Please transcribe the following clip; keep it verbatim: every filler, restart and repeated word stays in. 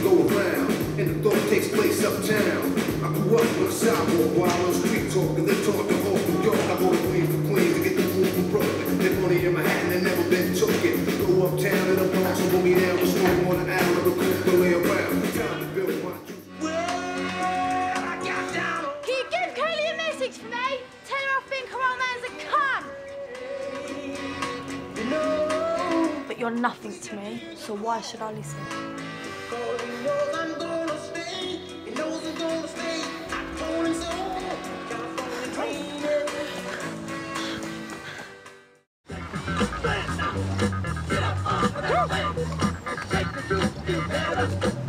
go around, and the thought takes place uptown. I grew up on the sidewalk while on the street talking. They taught the whole New York. I go to Queens for Queens to get the food from Brooklyn. They money in Manhattan and never been took it. Go uptown in the Bronx and boogie down with smoke on the alley, the cook to lay around. Time to build my juice. Can you give Kaylee a message for me? Tell her I think her old man's a cunt. But you're nothing to me, so why should I listen? Get up, up, and out, take the truth, you better.